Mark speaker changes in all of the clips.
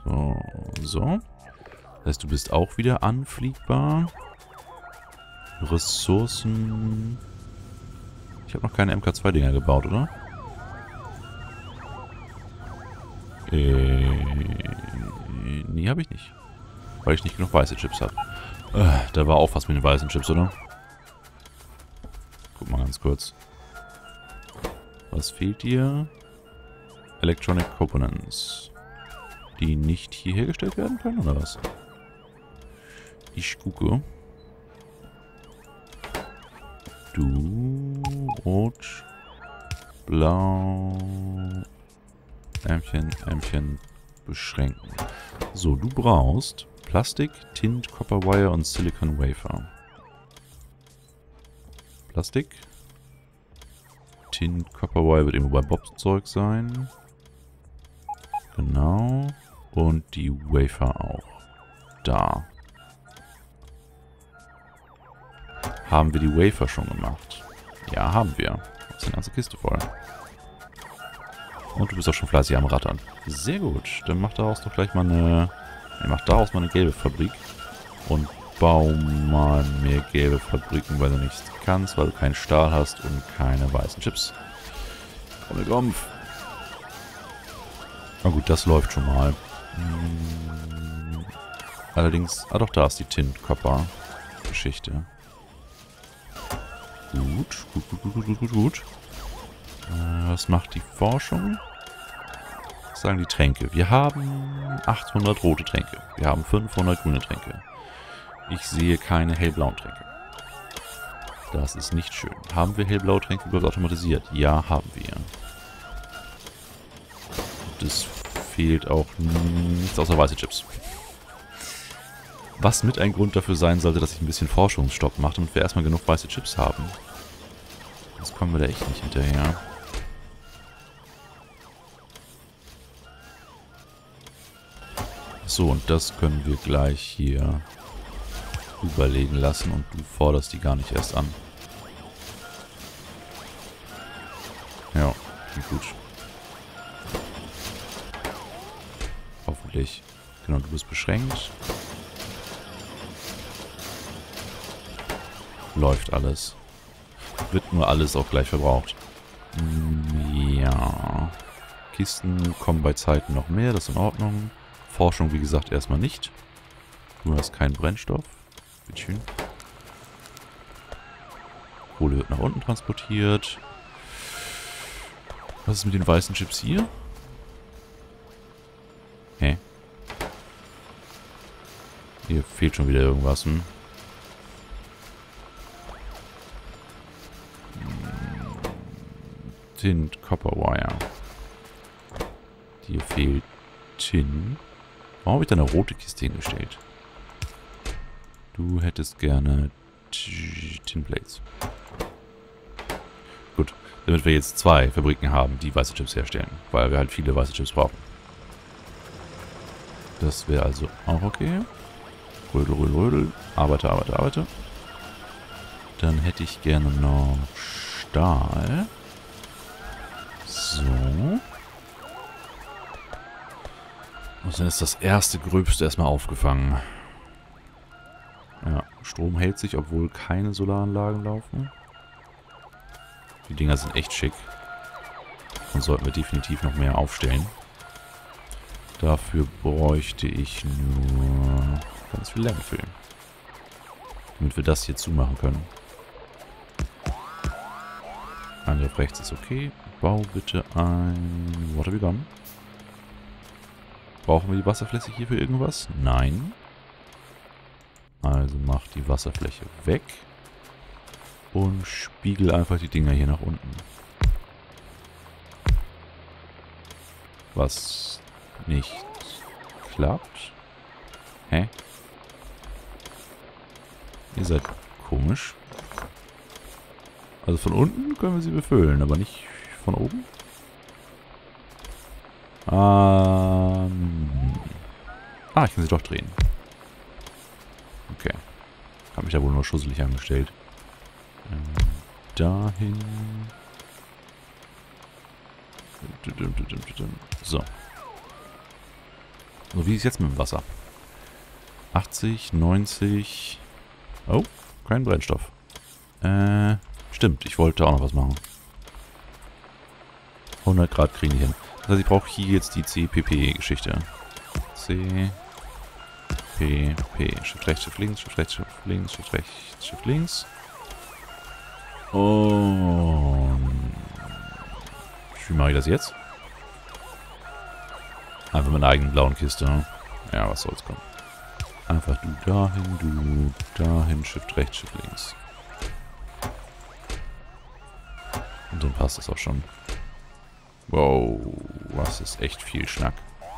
Speaker 1: So, so. Das heißt, du bist auch wieder anfliegbar. Ressourcen. Ich habe noch keine MK2-Dinger gebaut, oder? Nee, habe ich nicht. Weil ich nicht genug weiße Chips habe. Da war auch was mit den weißen Chips, oder? Guck mal ganz kurz. Was fehlt dir? Electronic Components. Die nicht hier hergestellt werden können, oder was? Ich gucke. Du, rot, blau, Ärmchen, beschränken. So, du brauchst Plastik, Tint, Copper Wire und Silicon Wafer. Plastik. Tint, Copper Wire wird irgendwo bei Bobs Zeug sein. Genau. Und die Wafer auch. Da. Haben wir die Wafer schon gemacht? Ja, haben wir. Das ist eine ganze Kiste voll. Und du bist auch schon fleißig am Rattern. Sehr gut. Dann mach daraus doch gleich mal eine... Mach daraus mal eine gelbe Fabrik. Und bau mal mehr gelbe Fabriken, weil du nichts kannst, weil du keinen Stahl hast und keine weißen Chips. Komm. Na gut, das läuft schon mal. Allerdings... Ah doch, da ist die Tint-Copper-Geschichte. Gut. Was macht die Forschung? Was sagen die Tränke? Wir haben 800 rote Tränke. Wir haben 500 grüne Tränke. Ich sehe keine hellblauen Tränke. Das ist nicht schön. Haben wir hellblaue Tränke überhaupt automatisiert? Ja, haben wir. Das fehlt auch nichts außer weiße Chips. Was mit ein Grund dafür sein sollte, dass ich ein bisschen Forschungsstopp mache, damit wir erstmal genug weiße Chips haben. Sonst kommen wir da echt nicht hinterher. So, und das können wir gleich hier überlegen lassen und du forderst die gar nicht erst an. Ja, klingt gut. Hoffentlich. Genau, du bist beschränkt. Läuft alles. Wird nur alles auch gleich verbraucht. Ja. Kisten kommen bei Zeiten noch mehr, das ist in Ordnung. Forschung, wie gesagt, erstmal nicht. Du hast keinen Brennstoff. Bitteschön. Kohle wird nach unten transportiert. Was ist mit den weißen Chips hier? Hä? Hier fehlt schon wieder irgendwas, hm? Tint, Copper Wire. Hier fehlt Tin. Warum habe ich da eine rote Kiste hingestellt? Du hättest gerne Tinplates. Gut, damit wir jetzt 2 Fabriken haben, die weiße Chips herstellen. Weil wir halt viele weiße Chips brauchen. Das wäre also auch okay. Rödel. Arbeite. Dann hätte ich gerne noch Stahl. So. Und dann ist das erste Gröbste erstmal aufgefangen. Ja, Strom hält sich, obwohl keine Solaranlagen laufen. Die Dinger sind echt schick. Und sollten wir definitiv noch mehr aufstellen. Dafür bräuchte ich nur ganz viel Landfill. Damit wir das hier zumachen können. Angriff rechts ist okay. Bau bitte ein Water Begun. Brauchen wir die Wasserfläche hier für irgendwas? Nein. Also mach die Wasserfläche weg. Und spiegel einfach die Dinger hier nach unten. Was nicht klappt. Hä? Ihr seid komisch. Also von unten können wir sie befüllen, aber nicht von oben. Ich kann sie doch drehen. Okay. Hab mich da wohl nur schusselig angestellt. Dahin. So. So wie ist es jetzt mit dem Wasser? 80, 90... Oh, kein Brennstoff. Stimmt, ich wollte auch noch was machen. 100 Grad kriegen die hin. Das heißt, ich brauche hier jetzt die CPP-Geschichte. C... P, Shift rechts, Shift links, Shift rechts, Shift links, Shift rechts, Shift links. Und... Wie mache ich das jetzt? Einfach mit einer eigenen blauen Kiste. Ja, was soll's kommen. Einfach du dahin, Shift rechts, Shift links. Und dann passt das auch schon. Wow, was ist echt viel Schnack.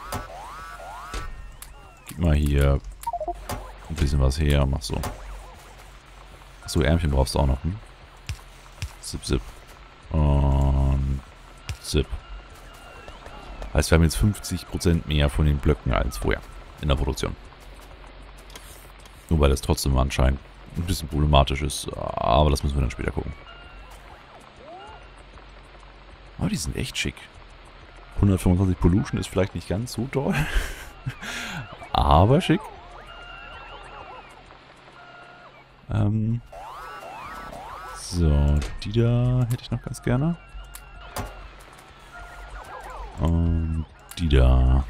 Speaker 1: Gib mal hier ein bisschen was her, mach so. Achso, Ärmchen brauchst du auch noch, hm? Zip, zip. Und zip. Heißt, wir haben jetzt 50% mehr von den Blöcken als vorher in der Produktion. Nur weil das trotzdem anscheinend ein bisschen problematisch ist. Aber das müssen wir dann später gucken. Aber die sind echt schick. 125 Pollution ist vielleicht nicht ganz so toll. Aber schick. So, die da hätte ich noch ganz gerne. Und die da.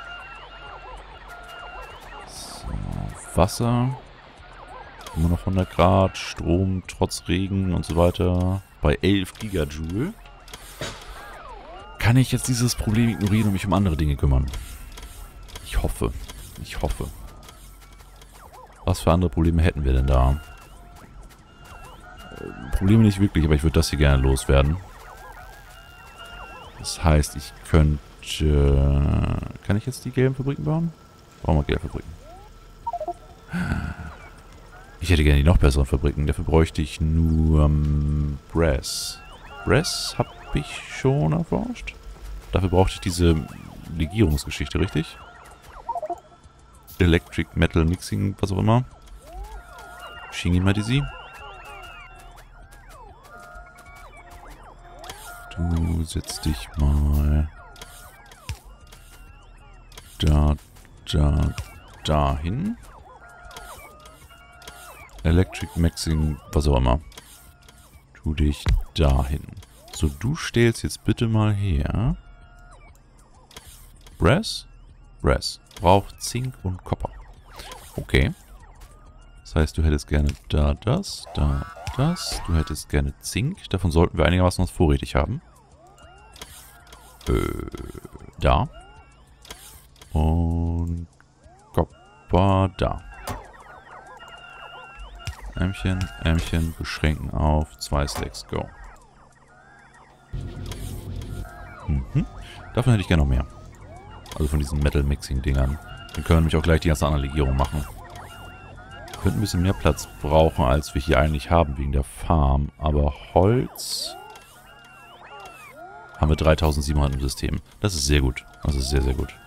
Speaker 1: So, Wasser. Immer noch 100 Grad. Strom trotz Regen und so weiter. Bei 11 Gigajoule. Kann ich jetzt dieses Problem ignorieren und mich um andere Dinge kümmern? Ich hoffe. Ich hoffe. Was für andere Probleme hätten wir denn da? Probleme nicht wirklich, aber ich würde das hier gerne loswerden. Das heißt, ich könnte... Kann ich jetzt die gelben Fabriken bauen? Brauchen wir gelbe Fabriken. Ich hätte gerne die noch besseren Fabriken. Dafür bräuchte ich nur Brass. Brass habe ich schon erforscht. Dafür brauchte ich diese Legierungsgeschichte, richtig? Electric Metal Mixing, was auch immer. Shingi Madisi. Du setzt dich mal da hin. Electric Mixing, was auch immer. Tu dich dahin. So, du stellst jetzt bitte mal her. Brass? Brass. Braucht Zink und Kupfer. Okay. Das heißt, du hättest gerne das. Du hättest gerne Zink. Davon sollten wir einigermaßen was vorrätig haben. Da. Und Kupfer da. Ärmchen, beschränken auf 2 Stacks. Go. Davon hätte ich gerne noch mehr. Also von diesen Metal-Mixing-Dingern. Dann können wir nämlich auch gleich die ganze andere Legierung machen. Wir könnten ein bisschen mehr Platz brauchen, als wir hier eigentlich haben, wegen der Farm. Aber Holz haben wir 3700 im System. Das ist sehr gut. Das ist sehr, sehr gut.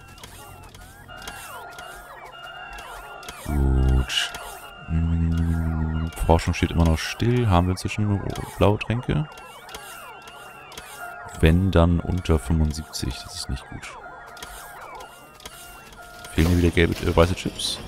Speaker 1: Gut. Forschung steht immer noch still. Haben wir inzwischen blaue Tränke? Wenn, dann unter 75. Das ist nicht gut. Fehlen mir wieder gelbe, weiße Chips?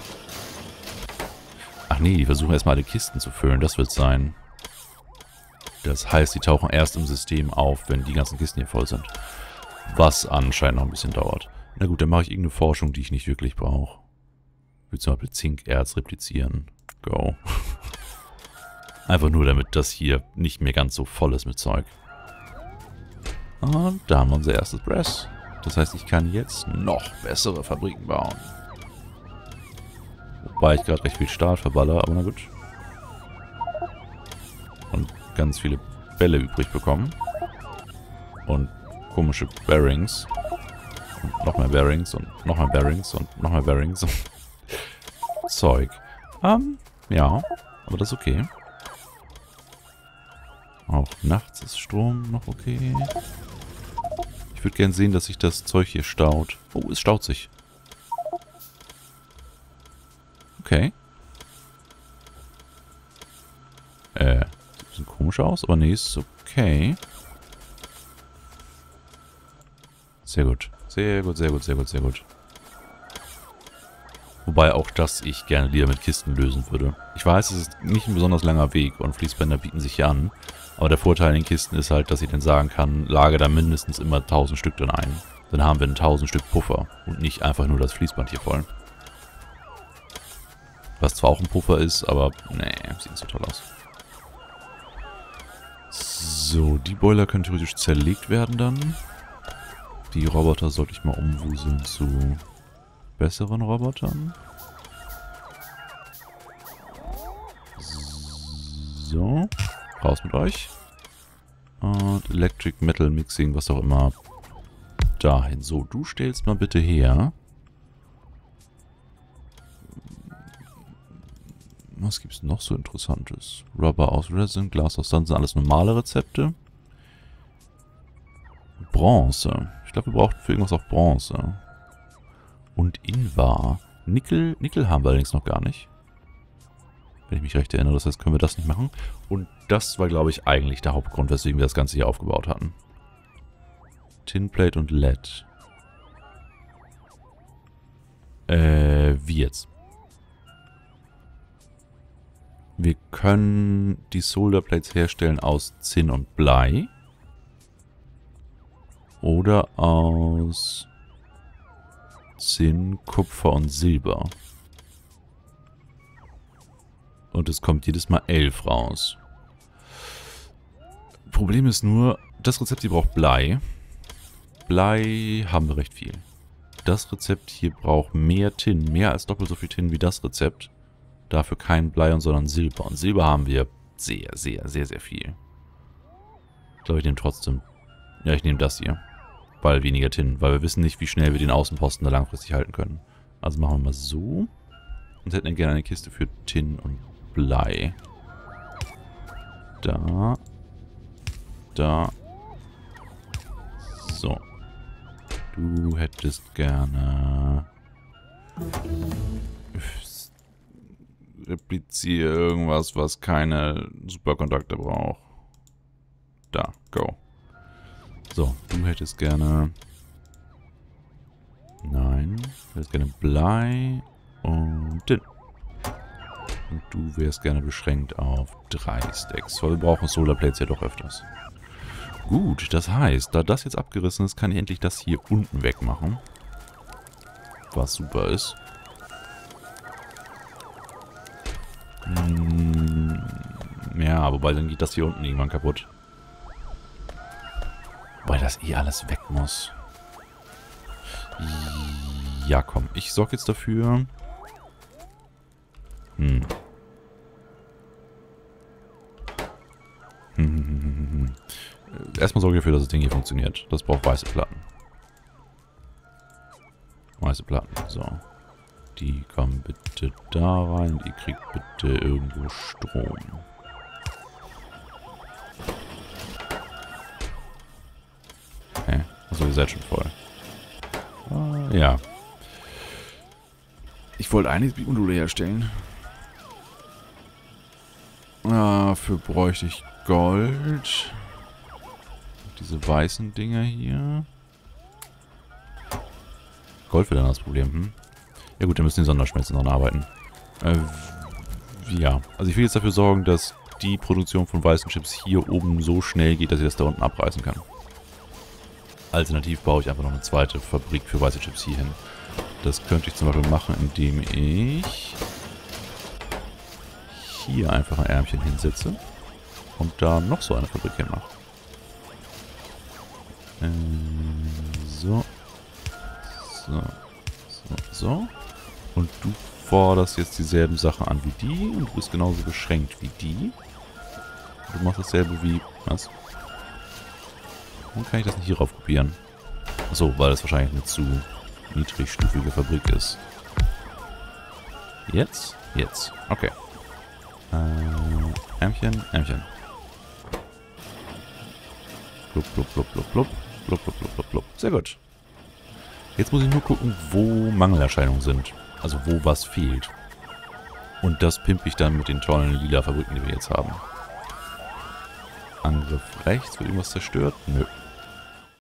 Speaker 1: Ach nee, die versuchen erstmal alle Kisten zu füllen. Das wird sein. Das heißt, die tauchen erst im System auf, wenn die ganzen Kisten hier voll sind. Was anscheinend noch ein bisschen dauert. Na gut, dann mache ich irgendeine Forschung, die ich nicht wirklich brauche. Ich will zum Beispiel Zinkerz replizieren. Go. Einfach nur, damit das hier nicht mehr ganz so voll ist mit Zeug. Und da haben wir unser erstes Brass. Das heißt, ich kann jetzt noch bessere Fabriken bauen. Wobei ich gerade recht viel Stahl verballer, aber na gut. Und ganz viele Bälle übrig bekommen. Und komische Bearings. Und noch mehr Bearings und noch mehr Bearings und noch mehr Bearings. Zeug. Ja, aber das ist okay. Auch nachts ist Strom noch okay. Ich würde gerne sehen, dass sich das Zeug hier staut. Oh, es staut sich. Okay. Sieht ein bisschen komisch aus, aber nee, ist okay. Sehr gut. Sehr gut, sehr gut, sehr gut, sehr gut. Wobei auch das ich gerne lieber mit Kisten lösen würde. Ich weiß, es ist nicht ein besonders langer Weg und Fließbänder bieten sich hier an. Aber der Vorteil in den Kisten ist halt, dass ich dann sagen kann, lage da mindestens immer 1000 Stück drin ein. Dann haben wir 1000 Stück Puffer und nicht einfach nur das Fließband hier voll. Was zwar auch ein Puffer ist, aber nee, sieht nicht so toll aus. So, die Boiler können theoretisch zerlegt werden dann. Die Roboter sollte ich mal umwuseln zu besseren Robotern. So, raus mit euch. Und Electric Metal Mixing, was auch immer. Dahin. So, du stellst mal bitte her. Was gibt es noch so Interessantes? Rubber aus Resin, Glas aus Sand, sind alles normale Rezepte. Bronze. Ich glaube, wir brauchen für irgendwas auch Bronze. Und Invar. Nickel haben wir allerdings noch gar nicht. Wenn ich mich recht erinnere, das heißt, können wir das nicht machen. Und das war, glaube ich, eigentlich der Hauptgrund, weswegen wir das Ganze hier aufgebaut hatten. Tinplate und LED. Wie jetzt? Wir können die Solderplates herstellen aus Zinn und Blei. Oder aus Zinn, Kupfer und Silber. Und es kommt jedes Mal 11 raus. Problem ist nur, das Rezept hier braucht Blei. Blei haben wir recht viel. Das Rezept hier braucht mehr Tin, mehr als doppelt so viel Tin wie das Rezept. Dafür kein Blei, sondern Silber. Und Silber haben wir sehr, sehr, sehr, sehr viel. Ich glaube, ich nehme trotzdem... Ja, ich nehme das hier. Weil weniger Tin. Weil wir wissen nicht, wie schnell wir den Außenposten da langfristig halten können. Also machen wir mal so. Und hätten dann gerne eine Kiste für Tin und Blei. Da. Da. So. Du hättest gerne... Repliziere irgendwas, was keine Superkontakte braucht. Da, go. So, du hättest gerne... Nein, du hättest gerne Blei und Tin. Und du wärst gerne beschränkt auf 3 Stacks. Weil wir brauchen Solarplates ja doch öfters. Gut, das heißt, da das jetzt abgerissen ist, kann ich endlich das hier unten wegmachen. Was super ist. Ja, wobei dann geht das hier unten irgendwann kaputt. Weil das eh alles weg muss. Ja, komm. Ich sorge jetzt dafür. Erstmal sorge ich dafür, dass das Ding hier funktioniert. Das braucht weiße Platten. Weiße Platten, so. Die kommen bitte da rein. Ihr kriegt bitte irgendwo Strom. Okay. Achso, ihr seid schon voll. Ja. Ich wollte eigentlich Module herstellen. Dafür bräuchte ich Gold. Diese weißen Dinger hier. Gold wird dann das Problem, Ja gut, dann müssen die Sonderschmelzen dran arbeiten. Ja, also ich will jetzt dafür sorgen, dass die Produktion von weißen Chips hier oben so schnell geht, dass ich das da unten abreißen kann. Alternativ baue ich einfach noch eine zweite Fabrik für weiße Chips hier hin. Das könnte ich zum Beispiel machen, indem ich hier einfach ein Ärmchen hinsetze und da noch so eine Fabrik hinmache. So. So. So. So. Und du forderst jetzt dieselben Sachen an wie die und du bist genauso beschränkt wie die. Du machst dasselbe wie... Was? Warum kann ich das nicht hier rauf kopieren? Achso, weil das wahrscheinlich eine zu niedrigstufige Fabrik ist. Jetzt? Jetzt. Okay. Ärmchen, Ärmchen. Blub, blub, blub, blub, blub. Blub, blub, blub, blub, blub. Sehr gut. Jetzt muss ich nur gucken, wo Mangelerscheinungen sind. Also wo was fehlt. Und das pimpe ich dann mit den tollen lila Fabriken, die wir jetzt haben. Angriff rechts. Wird irgendwas zerstört? Nö.